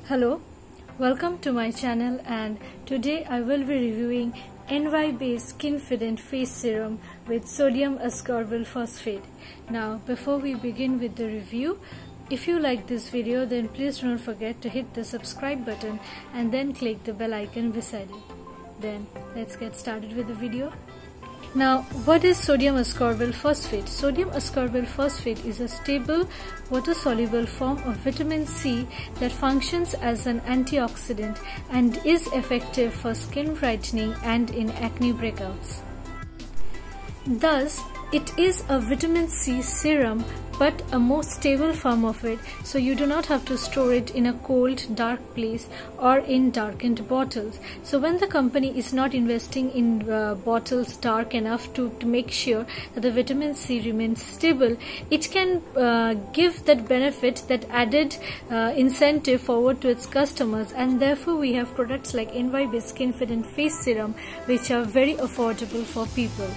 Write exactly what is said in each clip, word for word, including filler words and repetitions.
Hello, welcome to my channel, and today I will be reviewing N Y B A E Skinfident Face Serum with Sodium Ascorbyl Phosphate. Now before we begin with the review, if you like this video, then please do not forget to hit the subscribe button and then click the bell icon beside it. Then let's get started with the video. Now, what is sodium ascorbyl phosphate? Sodium ascorbyl phosphate is a stable, water-soluble form of vitamin C that functions as an antioxidant and is effective for skin brightening and in acne breakouts. Thus, it is a vitamin C serum, but a more stable form of it, so you do not have to store it in a cold, dark place or in darkened bottles. So when the company is not investing in uh, bottles dark enough to, to make sure that the vitamin C remains stable, it can uh, give that benefit, that added uh, incentive forward to its customers, and therefore we have products like N Y B A E Skinfident Face Serum, which are very affordable for people.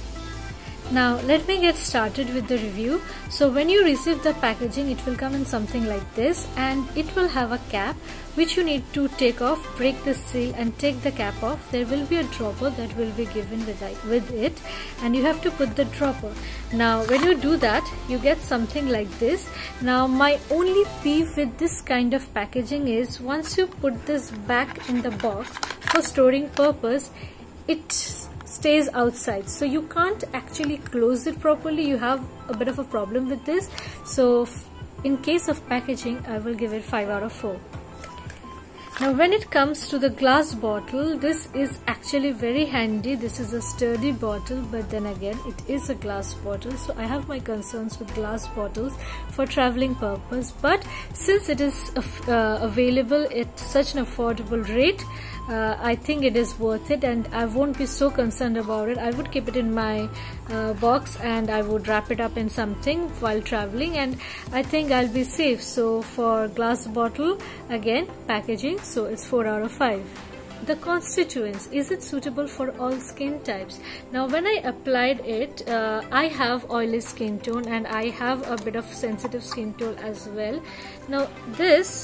Now let me get started with the review. So when you receive the packaging, it will come in something like this, and it will have a cap which you need to take off, break the seal and take the cap off. There will be a dropper that will be given with, with it, and you have to put the dropper. Now when you do that, you get something like this. Now my only beef with this kind of packaging is, once you put this back in the box for storing purpose, it stays outside, so you can't actually close it properly. You have a bit of a problem with this. So in case of packaging, I will give it five out of four. Now when it comes to the glass bottle, this is actually very handy. This is a sturdy bottle, but then again it is a glass bottle, so I have my concerns with glass bottles for traveling purpose. But since it is uh, available at such an affordable rate, Uh, I think it is worth it, and I won't be so concerned about it. I would keep it in my uh, box and I would wrap it up in something while traveling, and I think I'll be safe. So for glass bottle, again packaging, so it's four out of five. The constituents, is it suitable for all skin types? Now when I applied it, uh, I have oily skin tone and I have a bit of sensitive skin tone as well. Now this,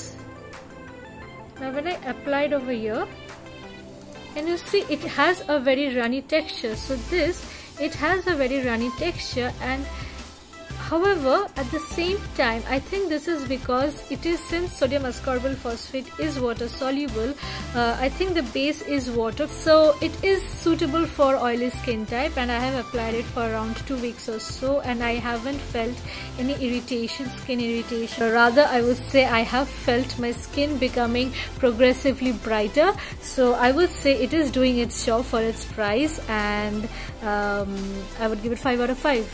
now when I applied over here, and you see it has a very runny texture. So this, it has a very runny texture, and however at the same time, I think this is because it is, since sodium ascorbyl phosphate is water soluble, uh, I think the base is water, so it is suitable for oily skin type, and I have applied it for around two weeks or so, and I haven't felt any irritation, skin irritation. Or rather, I would say I have felt my skin becoming progressively brighter. So I would say it is doing its job for its price, and um, I would give it five out of five.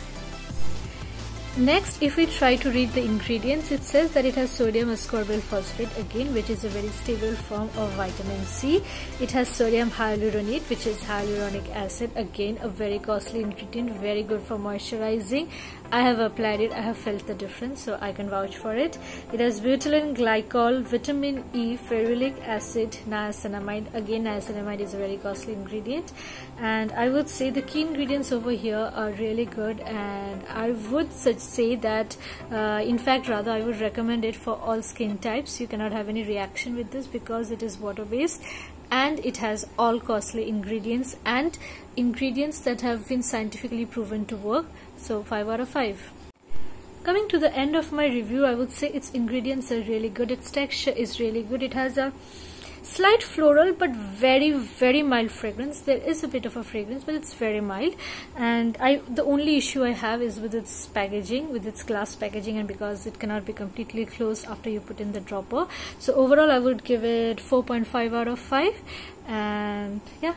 Next, if we try to read the ingredients, it says that it has sodium ascorbyl phosphate, again, which is a very stable form of vitamin C. It has sodium hyaluronate, which is hyaluronic acid, again a very costly ingredient, very good for moisturizing. I have applied it, I have felt the difference, so I can vouch for it. It has butylene glycol, vitamin E, ferulic acid, niacinamide. Again, niacinamide is a very costly ingredient, and I would say the key ingredients over here are really good, and I would suggest say that uh, in fact rather I would recommend it for all skin types. You cannot have any reaction with this because it is water based, and it has all costly ingredients and ingredients that have been scientifically proven to work. So five out of five. Coming to the end of my review, I would say its ingredients are really good, its texture is really good. It has a slight floral but very very mild fragrance. There is a bit of a fragrance, but it's very mild, and I the only issue I have is with its packaging, with its glass packaging, and because it cannot be completely closed after you put in the dropper. So overall I would give it four point five out of five, and yeah.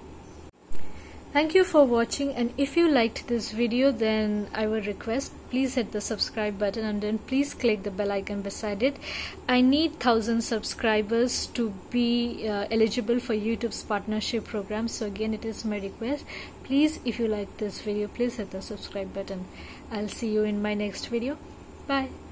Thank you for watching, and if you liked this video, then I would request please hit the subscribe button, and then please click the bell icon beside it. I need one thousand subscribers to be uh, eligible for YouTube's partnership program, so again it is my request. Please, if you like this video, please hit the subscribe button. I'll see you in my next video. Bye.